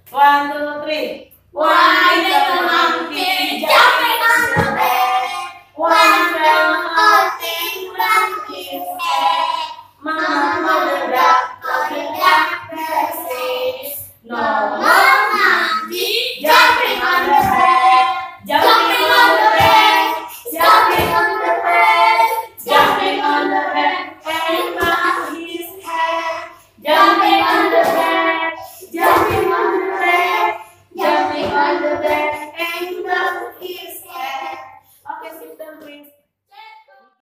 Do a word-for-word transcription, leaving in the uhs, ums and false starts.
One, two, three. One little monkey jumping on the bed. One little monkey ran his head.